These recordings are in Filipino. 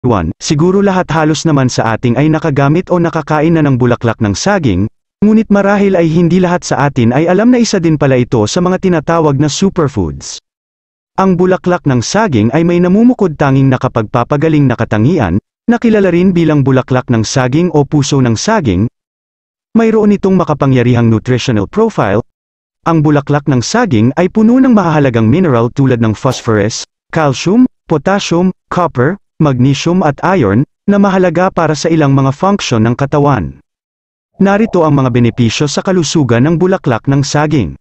Siguro lahat halos naman sa ating ay nakagamit o nakakain na ng bulaklak ng saging, ngunit marahil ay hindi lahat sa atin ay alam na isa din pala ito sa mga tinatawag na superfoods. Ang bulaklak ng saging ay may namumukod tanging nakapagpapagaling na katangian, na kilala rin bilang bulaklak ng saging o puso ng saging. Mayroon itong makapangyarihang nutritional profile. Ang bulaklak ng saging ay puno ng mahahalagang mineral tulad ng phosphorus, calcium, potassium, copper, magnesium at iron, na mahalaga para sa ilang mga function ng katawan. Narito ang mga benepisyo sa kalusugan ng bulaklak ng saging.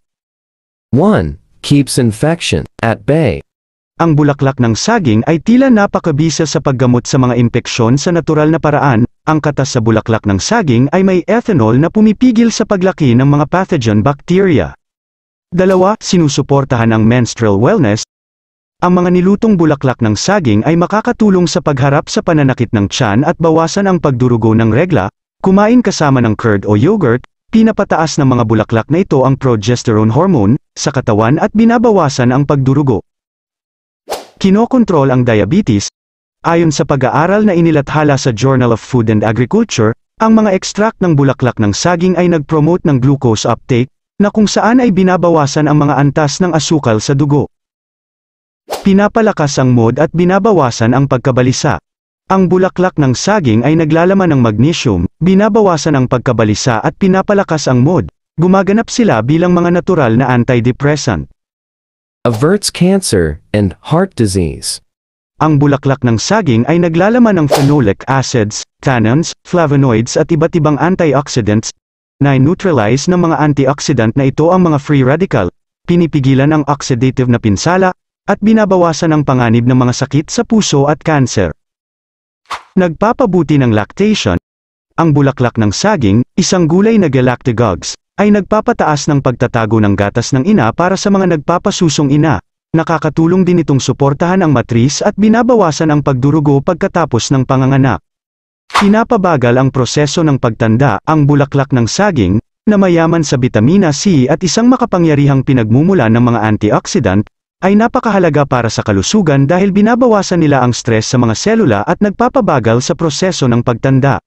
1. Keeps infection at bay. Ang bulaklak ng saging ay tila napakabisa sa paggamot sa mga impeksyon sa natural na paraan. Ang katas sa bulaklak ng saging ay may ethanol na pumipigil sa paglaki ng mga pathogen bacteria. 2. Sinusuportahan ang menstrual wellness. Ang mga nilutong bulaklak ng saging ay makakatulong sa pagharap sa pananakit ng tiyan at bawasan ang pagdurugo ng regla. Kumain kasama ng curd o yogurt, pinapataas ng mga bulaklak na ito ang progesterone hormone sa katawan at binabawasan ang pagdurugo. Kinokontrol ang diabetes. Ayon sa pag-aaral na inilathala sa Journal of Food and Agriculture, ang mga extract ng bulaklak ng saging ay nag-promote ng glucose uptake, na kung saan ay binabawasan ang mga antas ng asukal sa dugo. Pinapalakas ang mood at binabawasan ang pagkabalisa. Ang bulaklak ng saging ay naglalaman ng magnesium, binabawasan ang pagkabalisa at pinapalakas ang mood. Gumaganap sila bilang mga natural na antidepressant. Averts cancer and heart disease. Ang bulaklak ng saging ay naglalaman ng phenolic acids, tannins, flavonoids at iba't ibang antioxidants, na neutralize ng mga antioxidant na ito ang mga free radical, pinipigilan ang oxidative na pinsala, at binabawasan ang panganib ng mga sakit sa puso at cancer. Nagpapabuti ng lactation. Ang bulaklak ng saging, isang gulay na galactagogues, ay nagpapataas ng pagtatago ng gatas ng ina para sa mga nagpapasusong ina. Nakakatulong din itong suportahan ang matris at binabawasan ang pagdurugo pagkatapos ng panganganak. Pinapabagal ang proseso ng pagtanda. Ang bulaklak ng saging, na mayaman sa bitamina C at isang makapangyarihang pinagmumula ng mga antioxidant, ay napakahalaga para sa kalusugan dahil binabawasan nila ang stress sa mga selula at nagpapabagal sa proseso ng pagtanda.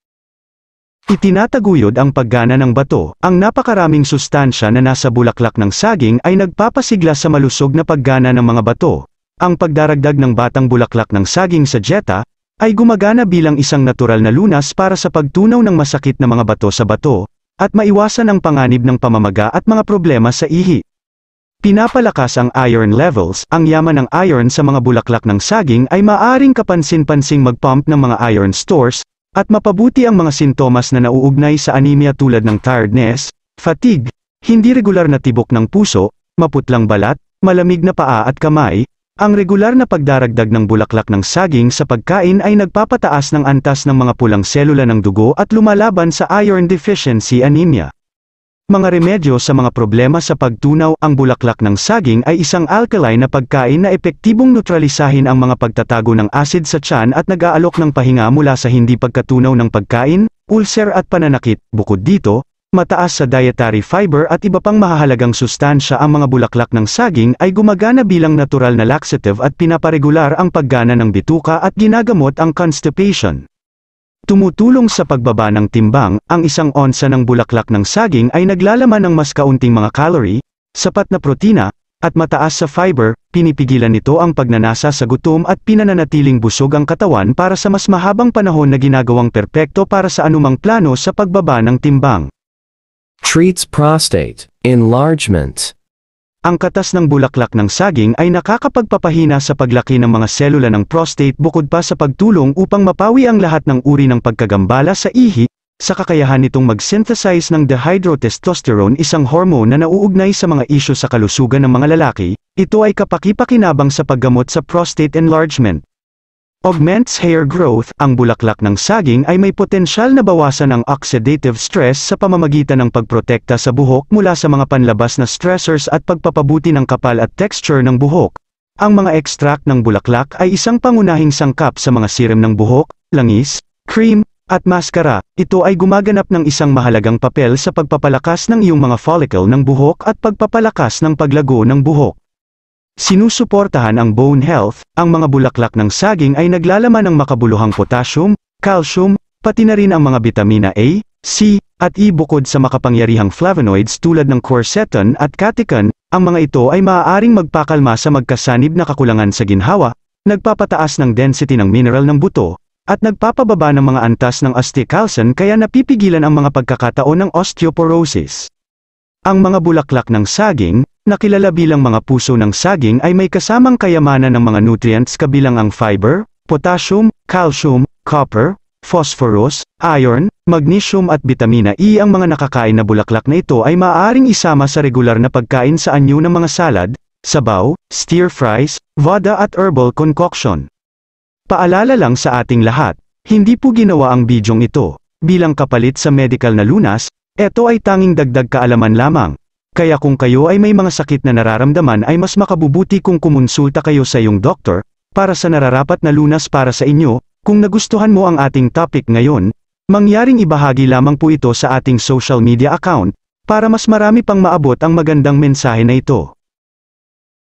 Itinataguyod ang paggana ng bato. Ang napakaraming sustansya na nasa bulaklak ng saging ay nagpapasigla sa malusog na paggana ng mga bato. Ang pagdaragdag ng batang bulaklak ng saging sa dieta ay gumagana bilang isang natural na lunas para sa pagtunaw ng masakit na mga bato sa bato, at maiwasan ang panganib ng pamamaga at mga problema sa ihi. Pinapalakas ang iron levels. Ang yaman ng iron sa mga bulaklak ng saging ay maaaring kapansin-pansing mag-pump ng mga iron stores, at mapabuti ang mga sintomas na nauugnay sa anemia tulad ng tiredness, fatigue, hindi regular na tibok ng puso, maputlang balat, malamig na paa at kamay. Ang regular na pagdaragdag ng bulaklak ng saging sa pagkain ay nagpapataas ng antas ng mga pulang selula ng dugo at lumalaban sa iron deficiency anemia. Mga remedyo sa mga problema sa pagtunaw. Ang bulaklak ng saging ay isang alkaline na pagkain na epektibong neutralisahin ang mga pagtatago ng acid sa tiyan at nag-aalok ng pahinga mula sa hindi pagkatunaw ng pagkain, ulcer at pananakit. Bukod dito, mataas sa dietary fiber at iba pang mahahalagang sustansya. Ang mga bulaklak ng saging ay gumagana bilang natural na laxative at pinaparegular ang paggana ng bituka at ginagamot ang constipation. Tumutulong sa pagbaba ng timbang. Ang isang onsa ng bulaklak ng saging ay naglalaman ng mas kaunting mga calorie, sapat na protina, at mataas sa fiber. Pinipigilan nito ang pagnanasa sa gutom at pinananatiling busog ang katawan para sa mas mahabang panahon na ginagawang perpekto para sa anumang plano sa pagbaba ng timbang. Treats prostate enlargement. Ang katas ng bulaklak ng saging ay nakakapagpapahina sa paglaki ng mga selula ng prostate bukod pa sa pagtulong upang mapawi ang lahat ng uri ng pagkagambala sa ihi, sa kakayahan nitong mag-synthesize ng dihydrotestosterone, isang hormone na nauugnay sa mga isyu sa kalusugan ng mga lalaki. Ito ay kapaki-pakinabang sa paggamot sa prostate enlargement. Augments hair growth. Ang bulaklak ng saging ay may potensyal na bawasan ang oxidative stress sa pamamagitan ng pagprotekta sa buhok mula sa mga panlabas na stressors at pagpapabuti ng kapal at texture ng buhok. Ang mga extract ng bulaklak ay isang pangunahing sangkap sa mga serum ng buhok, langis, cream, at maskara. Ito ay gumaganap ng isang mahalagang papel sa pagpapalakas ng iyong mga follicle ng buhok at pagpapalakas ng paglago ng buhok. sinusuportahan ang bone health. Ang mga bulaklak ng saging ay naglalaman ng makabuluhang potassium, calcium, pati na rin ang mga bitamina A, C, at E bukod sa makapangyarihang flavonoids tulad ng quercetin at catechin. Ang mga ito ay maaaring magpakalma sa magkasanib na kakulangan sa ginhawa, nagpapataas ng density ng mineral ng buto, at nagpapababa ng mga antas ng osteocalcin kaya napipigilan ang mga pagkakataon ng osteoporosis. Ang mga bulaklak ng saging, na kilala bilang mga puso ng saging ay may kasamang kayamanan ng mga nutrients kabilang ang fiber, potassium, calcium, copper, phosphorus, iron, magnesium at bitamina E. Ang mga nakakain na bulaklak na ito ay maaaring isama sa regular na pagkain sa anyo ng mga salad, sabaw, stir fries, vada at herbal concoction. Paalala lang sa ating lahat, hindi po ginawa ang bidyong ito bilang kapalit sa medical na lunas. Ito ay tanging dagdag kaalaman lamang. Kaya kung kayo ay may mga sakit na nararamdaman ay mas makabubuti kung kumonsulta kayo sa iyong doktor para sa nararapat na lunas para sa inyo. Kung nagustuhan mo ang ating topic ngayon, mangyaring ibahagi lamang po ito sa ating social media account para mas marami pang maabot ang magandang mensahe na ito.